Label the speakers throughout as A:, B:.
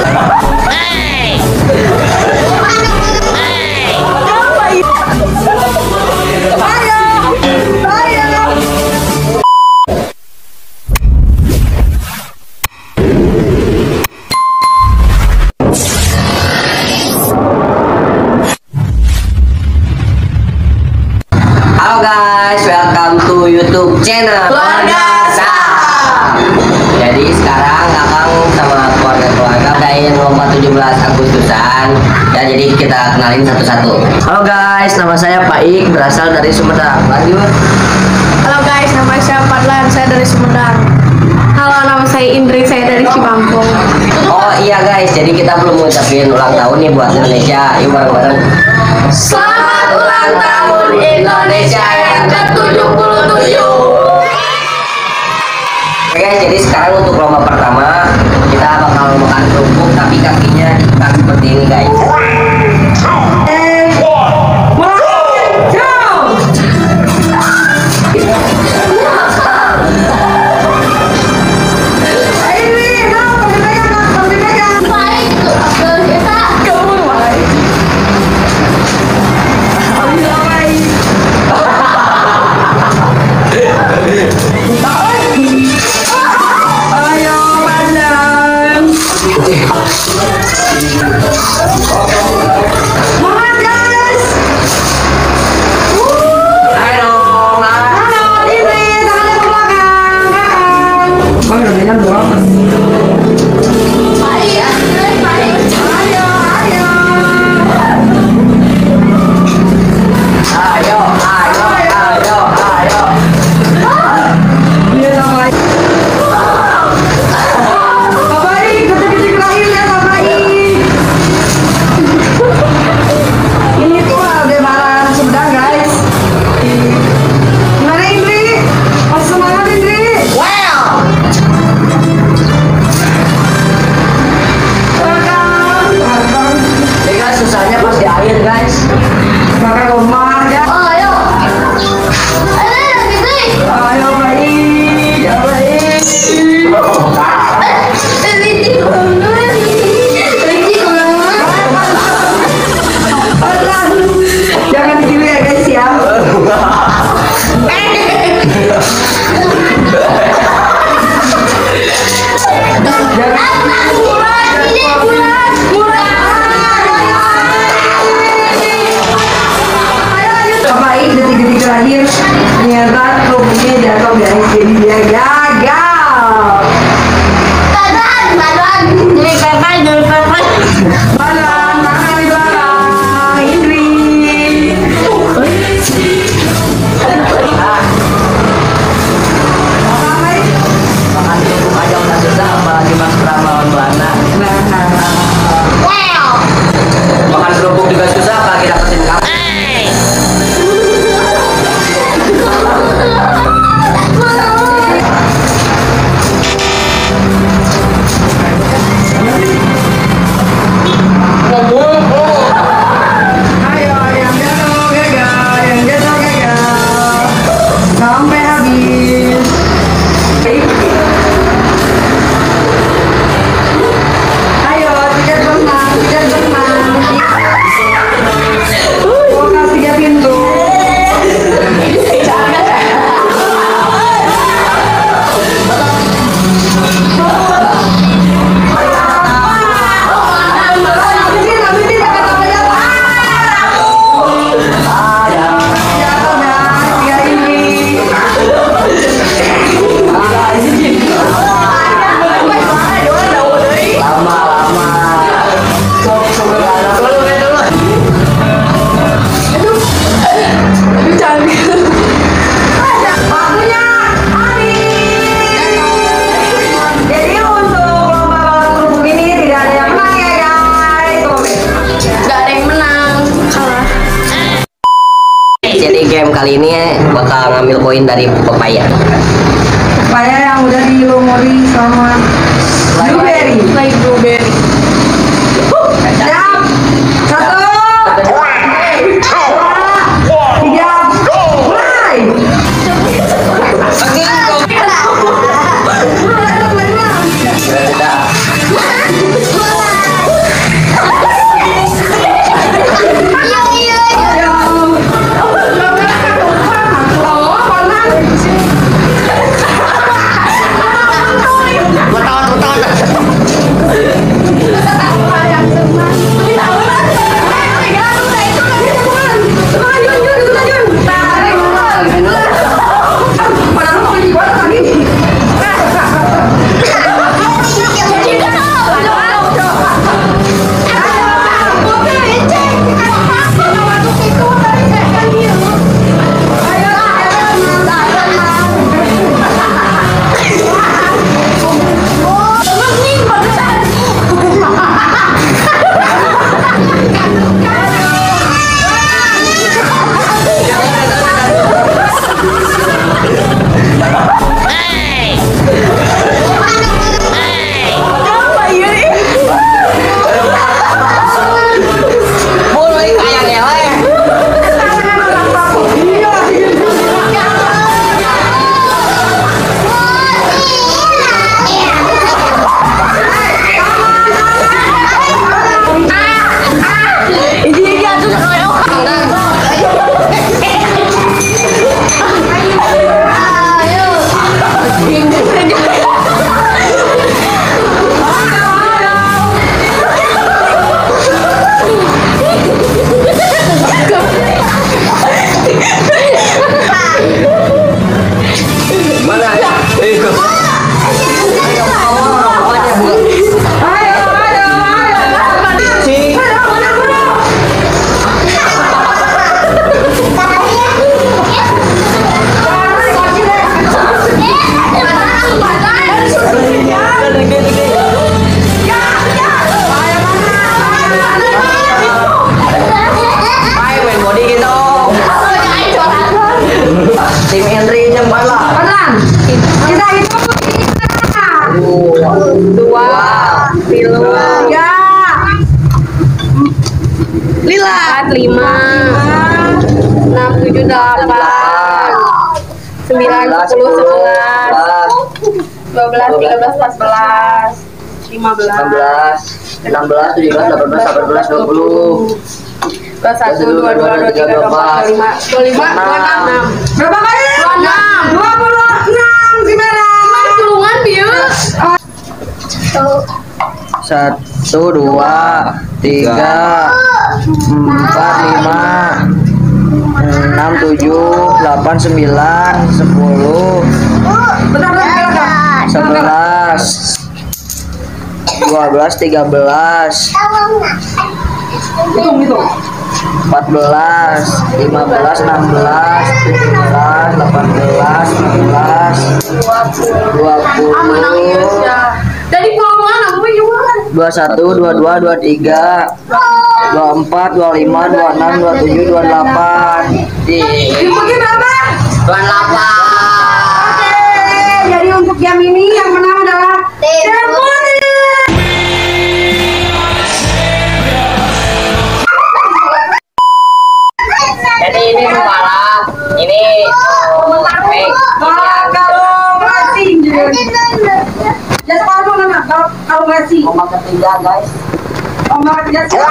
A: Halo guys, welcome to YouTube channel Keluarga Sam. Jadi sekarang Akang sama keluarga adain lomba 17 Agustusan. Ya, jadi kita kenalin satu-satu. Halo guys, nama saya Paik, berasal dari Sumedang. Lanjut.
B: Halo guys, nama saya Fadlan, saya dari Sumedang. Halo, nama saya Indri, saya dari Cimampung.
A: Oh iya guys, jadi kita belum ngucapin ulang tahun nih buat Indonesia. Yuk bareng-bareng.
B: Selamat ulang tahun Indonesia yang ke-77.
A: Oke guys, jadi sekarang untuk lomba pertama kita bakal makan kerupuk tapi kakinya diikat seperti ini guys.
B: Terakhir ternyata kerupuknya jatuh guys, jadi dia gagal. Badan jadi pepes badan tangan di belakang Indri.
A: Makan kerupuk aja udah susah, apalagi mas lawan Belanda. Makan kerupuk juga susah, apalagi dapetin kamu.
B: Sampai habis. Ayo, tiket berenang, tiket berenang. Kulkas 3 pintu.
A: Jadi game kali ini bakal ngambil poin dari pepaya.
B: Pepaya yang udah dilumuri sama blueberry. Like blueberry. Siap. 1, 2, 3, mulai. dua, tilu, tiga, empat, lima, enam, tujuh, delapan, sembilan, sepuluh, sebelas, 12, 13, 14, 15,
A: 16, 17, 18, 18, 20.
B: 21, 22, 23, 24, 25, 26. Berapa kali? 26. 26 si merah. Pulungan bius.
A: 1, 2, 3, 4, 5, 6, 7, 8, 9, 10, 11, 12, 13, 14, 15, 16, 17, 18, 19, 20,
B: Dari pulungan aku juga.
A: 21, 22, 23, 24, 25, 26, 27, 28.
B: Dipakai berapa?
A: 28.
B: Oke, jadi untuk jam ini yang menang adalah Demoni.
A: Jadi ini malam ini
B: Kalau masih, jadi kalau mana? Kalau masih,
A: ombak ketiga guys.
B: ombak ketiga.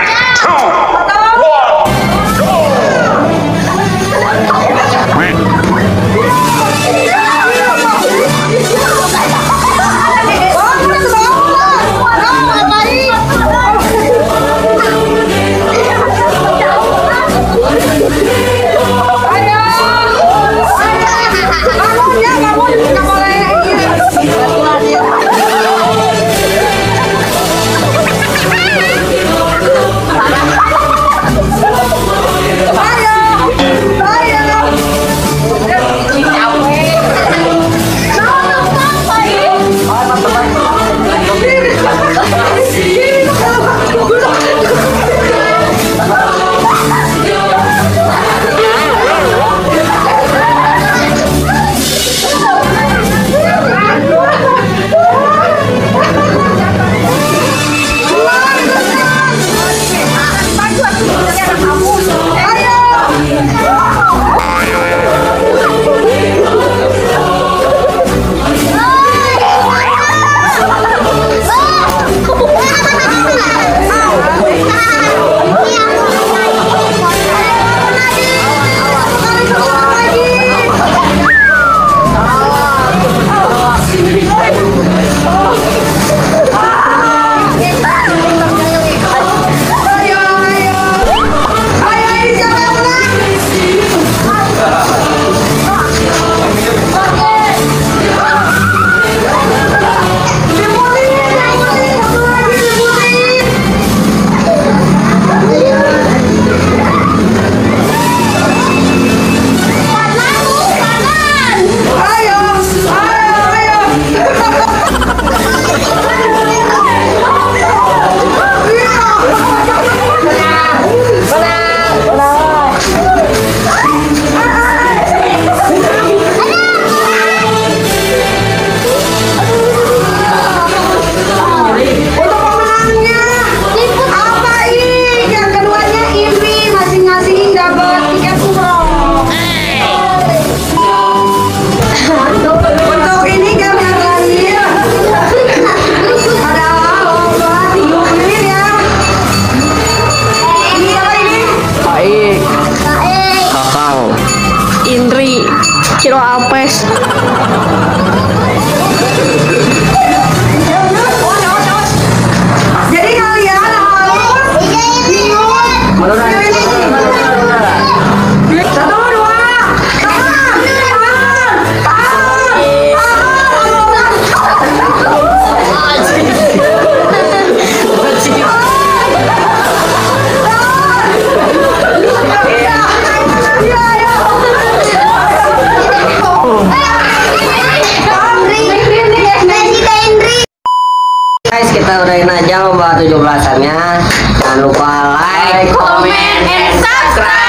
B: Ciro Alpes. Jadi kalian harus satu, dua,
A: Guys, kita udahin aja lomba 17-annya. Jangan lupa like, comment, and subscribe.